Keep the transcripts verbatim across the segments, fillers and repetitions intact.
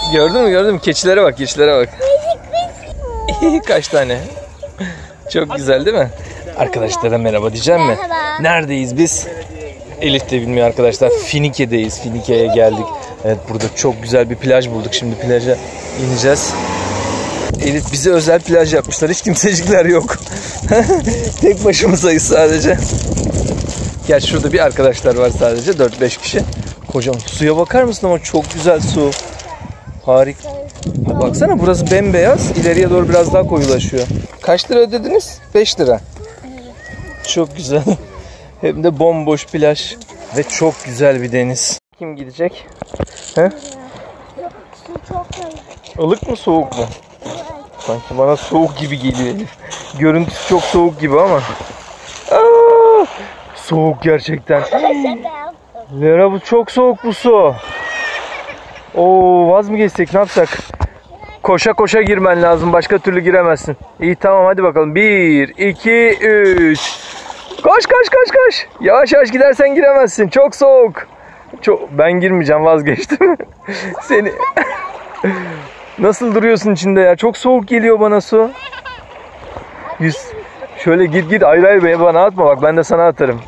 Gördün mü gördün mü? Keçilere bak, keçilere bak. Kaç tane? Çok güzel değil mi? Arkadaşlara merhaba diyeceğim mi? Merhaba. Neredeyiz biz? Elif de bilmiyor arkadaşlar. Finike'deyiz. Finike'ye geldik. Evet, burada çok güzel bir plaj bulduk. Şimdi plaja ineceğiz. Elif bize özel plaj yapmışlar. Hiç kimsecikler yok. Tek başımızdayız sadece. Gerçi şurada bir arkadaşlar var sadece. dört beş kişi. Kocaman. Suya bakar mısın ama çok güzel su. Harika. Baksana burası bembeyaz. İleriye doğru biraz daha koyulaşıyor. Kaç lira ödediniz? beş lira. Çok güzel. Hem de bomboş plaj. Ve çok güzel bir deniz. Kim gidecek? He? Su çok ılık. Ilık mı soğuk mu? Sanki bana soğuk gibi geliyor. Görüntüsü çok soğuk gibi ama. Aa, soğuk gerçekten. Lera bu çok soğuk bu su. Oo, vaz mı geçsek, ne yapsak? Koşa koşa girmen lazım. Başka türlü giremezsin. İyi tamam hadi bakalım. bir, iki, üç. Koş koş koş koş. Yavaş yavaş gidersen giremezsin. Çok soğuk. Çok... Ben girmeyeceğim, vazgeçtim. Seni... Nasıl duruyorsun içinde ya? Çok soğuk geliyor bana su. Yüz... Şöyle git git. Hayır hayır bana atma bak. Ben de sana atarım.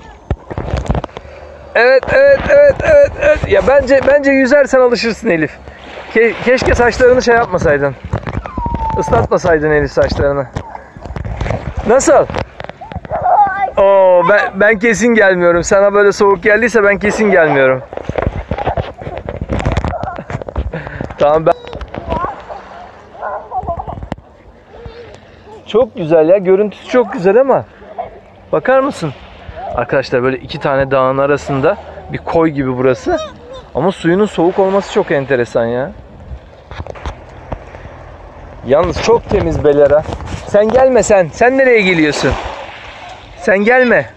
Evet evet evet evet evet. Ya bence bence yüzersen alışırsın Elif. Ke keşke saçlarını şey yapmasaydın. Islatmasaydın Elif saçlarını. Nasıl? Oo, ben ben kesin gelmiyorum. Sana böyle soğuk geldiyse ben kesin gelmiyorum. Tamam ben. Çok güzel ya. Görüntüsü çok güzel ama bakar mısın? Arkadaşlar böyle iki tane dağın arasında bir koy gibi burası. Ama suyunun soğuk olması çok enteresan ya. Yalnız çok temiz Belera. Sen gelme sen. Sen nereye geliyorsun? Sen gelme.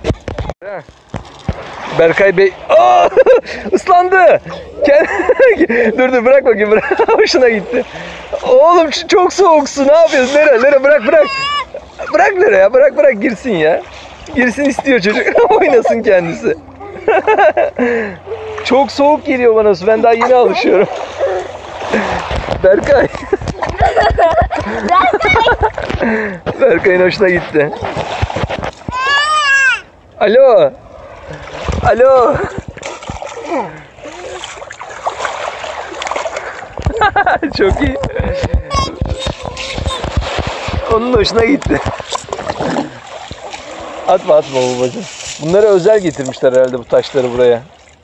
Berkay Bey. Aa, ıslandı. Dur dur bırak bakayım. Bırak. Hoşuna gitti. Oğlum çok soğuksun. Ne yapıyorsun? Lera, Lera bırak bırak. Bırak Lera ya. Bırak bırak girsin ya. Girsin istiyor çocuk. Oynasın kendisi. Çok soğuk geliyor bana su. Ben daha yeni alışıyorum. Berkay. Berkay'ın hoşuna gitti. Alo. Alo. Çok iyi. Onun hoşuna gitti. Atma atma babacığım. Bunları özel getirmişler herhalde bu taşları buraya.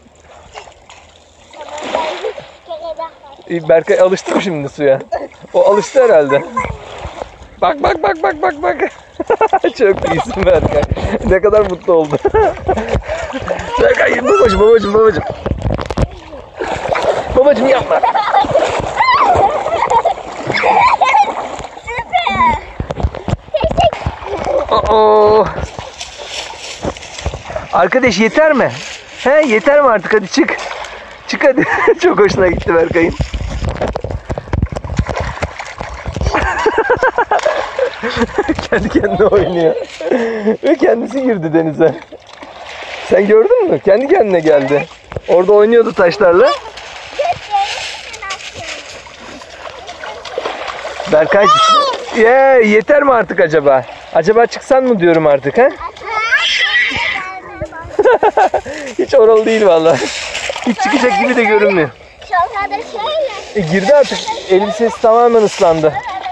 Berkay alıştı mı şimdi suya? O alıştı herhalde. Bak bak bak bak bak bak. Çok iyisin Berkay. Ne kadar mutlu oldu. Berkay babacığım babacığım babacığım. Babacığım yapma. Oo. Arkadaş yeter mi? He yeter mi artık, hadi çık. Çık hadi. Çok hoşuna gitti Berkay'ın. Kendi kendine oynuyor. Ve kendisi girdi denize. Sen gördün mü? Kendi kendine geldi. Orada oynuyordu taşlarla. Berkay yeah, yeter mi artık acaba? Acaba çıksan mı diyorum artık ha? Hiç oralı değil vallahi. Hiç çıkacak gibi de görünmüyor. E, girdi artık. Elbisesi tamamen ıslandı.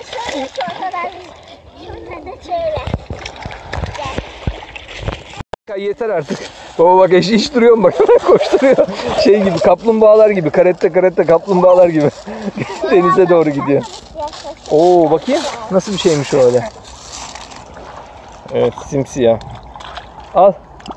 Yeter artık. Baba bak eşi hiç duruyor mu bak. Koşturuyor. Şey gibi, kaplumbağalar gibi. Karette karette kaplumbağalar gibi. Denize doğru gidiyor. Oo bakayım. Nasıl bir şeymiş o öyle. Evet simsiyah. Al.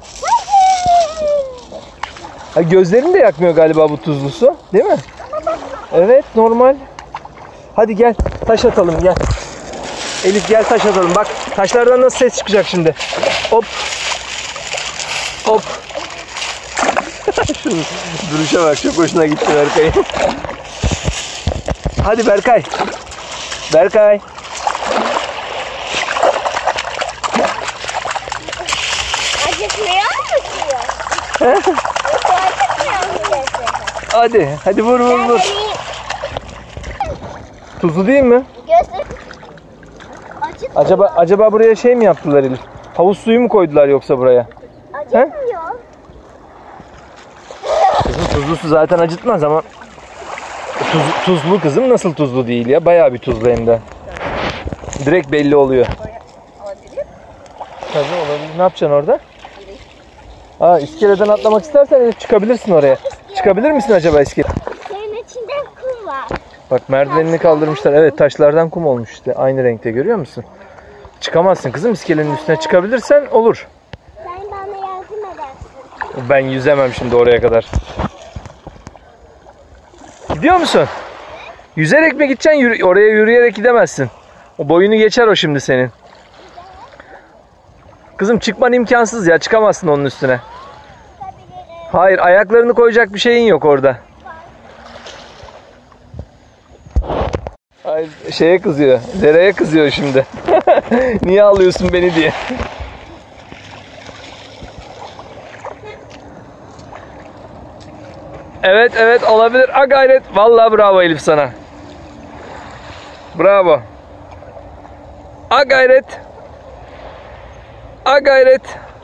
Ha, gözlerini de yakmıyor galiba bu tuzlu su. Değil mi? Evet normal. Hadi gel taş atalım gel. Elif gel taş atalım. Bak taşlardan nasıl ses çıkacak şimdi. Hop. Hop. Şunun duruşa bak, çok hoşuna gitti Berkay. Hadi Berkay. Berkay. Acıtmıyor mu suyu? Acıtmıyor mu sesi? Hadi, hadi vur vur vur. Tuzlu değil mi? Gözü acıtmıyor. Acaba acaba buraya şey mi yaptılar Elif? Havuz suyu mu koydular yoksa buraya? Acıtmıyor. Kızım tuzlu su zaten acıtmaz ama tuz, tuzlu kızım nasıl tuzlu değil ya? Bayağı bir tuzlu hem de. Direkt belli oluyor. Tabii olabilir. Ne yapacaksın orada? Aa, iskeleden atlamak istersen Elif çıkabilirsin oraya. Çıkabilir misin acaba iskele? Senin içinde kum var. Bak merdivenini kaldırmışlar. Evet taşlardan kum olmuş işte. Aynı renkte görüyor musun? Çıkamazsın kızım. İskelenin üstüne çıkabilirsen olur. Sen bana yardım edersin. Ben yüzemem şimdi oraya kadar. Gidiyor musun? Yüzerek mi gideceksin? Yürü- oraya yürüyerek gidemezsin. O boyunu geçer o şimdi senin. Kızım çıkman imkansız ya. Çıkamazsın onun üstüne. Hayır, ayaklarını koyacak bir şeyin yok orada. Ay, şeye kızıyor. Dereye kızıyor şimdi. Niye alıyorsun beni diye. Evet evet olabilir. Ha gayret. Vallahi bravo Elif sana. Bravo. Ha gayret. Ha gayret.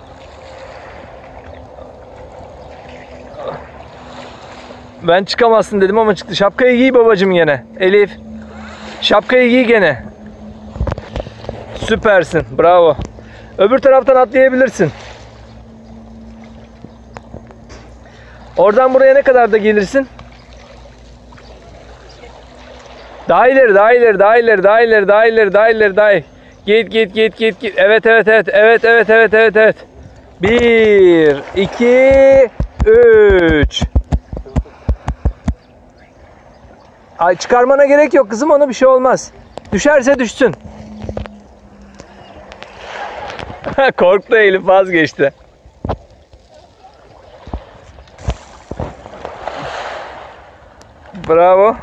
Ben çıkamazsın dedim ama çıktı. Şapkayı giy babacığım gene. Elif. Şapkayı giy gene. Süpersin. Bravo. Öbür taraftan atlayabilirsin. Oradan buraya ne kadar da gelirsin? Daha ileri, daha ileri, daha ileri, daha ileri, daha ileri, daha ileri, daha ileri. Git, git, git, git, git. Evet, evet, evet, evet, evet, evet, evet, evet. Bir, iki, üç. Ay çıkarmana gerek yok kızım, ona bir şey olmaz. Düşerse düşsün. Korktu Elif, vazgeçti. Bravo.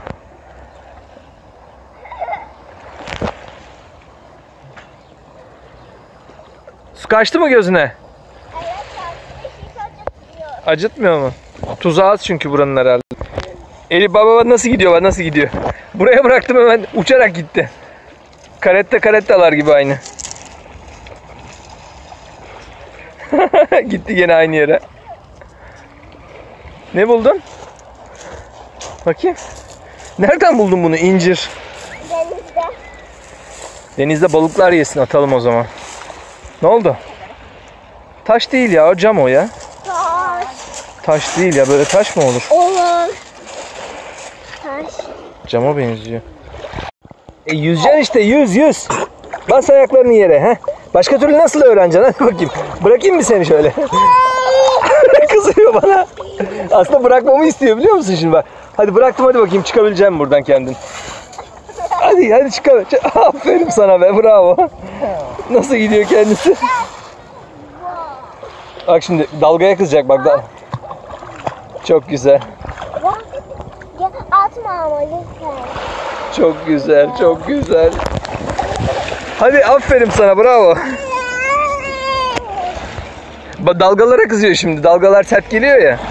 Su kaçtı mı gözüne? Evet, hiç acıtmıyor. Acıtmıyor mu? Tuzu az çünkü buranın herhalde. Elif baba nasıl gidiyor? Bak nasıl gidiyor? Buraya bıraktım hemen uçarak gitti. Karette karettalar gibi aynı. Gitti gene aynı yere. Ne buldun? Bakayım. Nereden buldun bunu? İncir. Denizde. Denizde balıklar yesin, atalım o zaman. Ne oldu? Taş değil ya, o cam o ya. Taş. Taş değil ya, böyle taş mı olur? Olur. Taş. Cama benziyor. E yüzeceksin işte, yüz yüz. Bas ayaklarını yere. He? Başka türlü nasıl öğreneceksin? Hadi bakayım. Bırakayım mı seni şöyle? Kızıyor bana. Aslında bırakmamı istiyor biliyor musun şimdi bak. Hadi bıraktım, hadi bakayım çıkabileceğim buradan kendin. Hadi hadi çıkar. Aferin sana be, bravo. Nasıl gidiyor kendisi? Bak şimdi dalgaya kızacak bak. Da. Çok güzel. Ya, atma ama lütfen. Çok güzel, çok güzel. Hadi aferin sana, bravo. Bak dalgalara kızıyor şimdi. Dalgalar sert geliyor ya.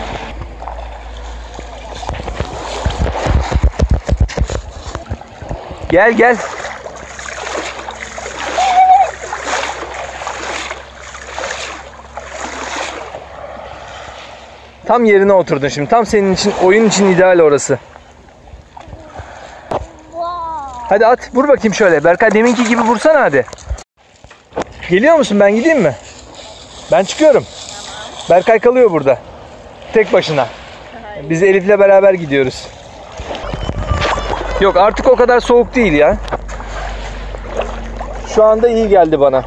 Gel gel. Tam yerine oturdun şimdi. Tam senin için, oyun için ideal orası. Wow. Hadi at, vur bakayım şöyle. Berkay deminki gibi vursana hadi. Geliyor musun? Ben gideyim mi? Ben çıkıyorum. Berkay kalıyor burada. Tek başına. Biz Elif'le beraber gidiyoruz. Yok artık o kadar soğuk değil ya. Şu anda iyi geldi bana.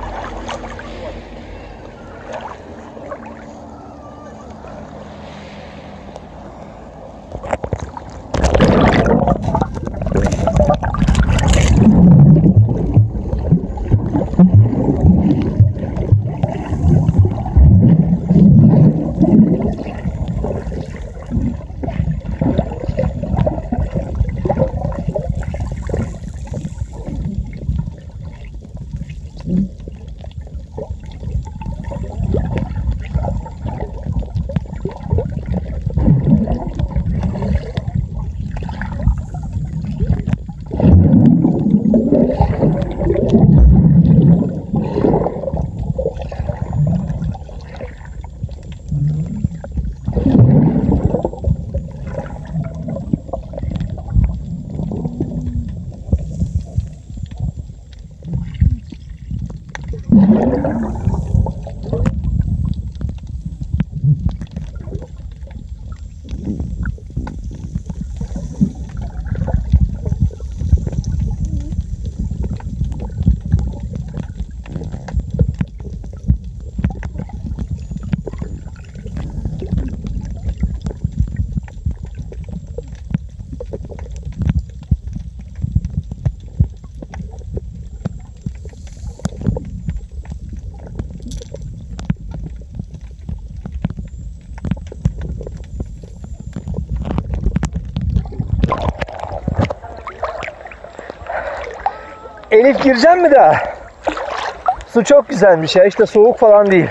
Elif gireceksin mi daha? Su çok güzelmiş ya, işte soğuk falan değil.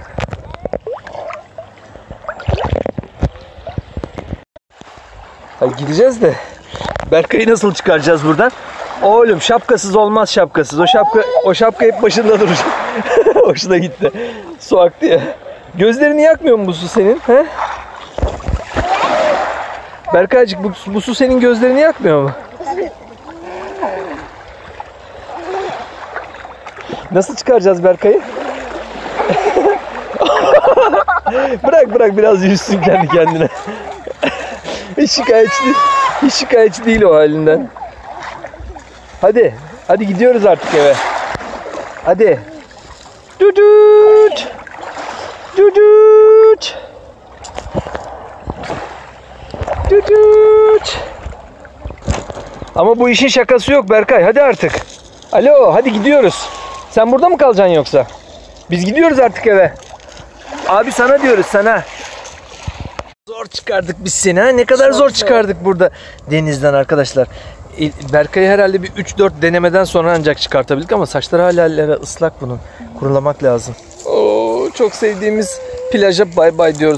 Hadi gideceğiz de Berkay'ı nasıl çıkaracağız buradan? Oğlum şapkasız olmaz, şapkasız. O şapka o şapka hep başında durur. Hoşuna gitti. Su aktı ya. Gözlerini yakmıyor mu bu su senin? He? Berkaycık bu, bu su senin gözlerini yakmıyor mu? Nasıl çıkaracağız Berkay'ı? Bırak bırak biraz yüzsün kendi kendine. Hiç şikayetçi değil. Hiç şikayetçi değil o halinden. Hadi. Hadi gidiyoruz artık eve. Hadi. Dudut. Dudut. Dudut. Ama bu işin şakası yok Berkay. Hadi artık. Alo, hadi gidiyoruz. Sen burada mı kalacaksın yoksa? Biz gidiyoruz artık eve. Abi sana diyoruz, sana. Zor çıkardık biz seni ha. Ne kadar zor çıkardık burada denizden arkadaşlar. Berkay'ı herhalde bir üç dört denemeden sonra ancak çıkartabildik ama saçları hala ıslak bunun. Kurulamak lazım. Oo, çok sevdiğimiz plaja bay bay diyoruz.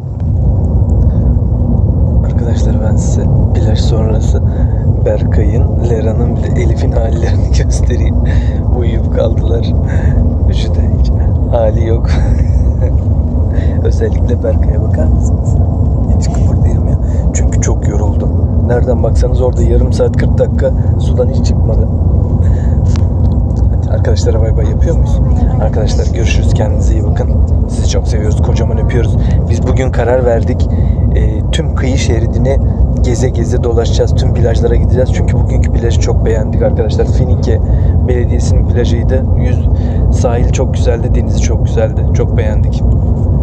Arkadaşlar ben size plaj sonrası Berkay'ın, Lera'nın bir de Elif'in hallerini göstereyim. Uyuyup kaldılar. Üçü de hiç hali yok. Özellikle Berkay'a bakar mısınız? Hiç kıpırdayamıyor. Çünkü çok yoruldu. Nereden baksanız orada yarım saat kırk dakika sudan hiç çıkmadı. Hadi arkadaşlara bay bay yapıyor muyuz? Arkadaşlar görüşürüz. Kendinize iyi bakın. Sizi çok seviyoruz. Kocaman öpüyoruz. Biz bugün karar verdik. E, tüm kıyı şeridini geze geze dolaşacağız. Tüm plajlara gideceğiz. Çünkü bugünkü plajı çok beğendik arkadaşlar. Finike Belediyesi'nin plajıydı. Yüz, sahil çok güzeldi. Denizi çok güzeldi. Çok beğendik.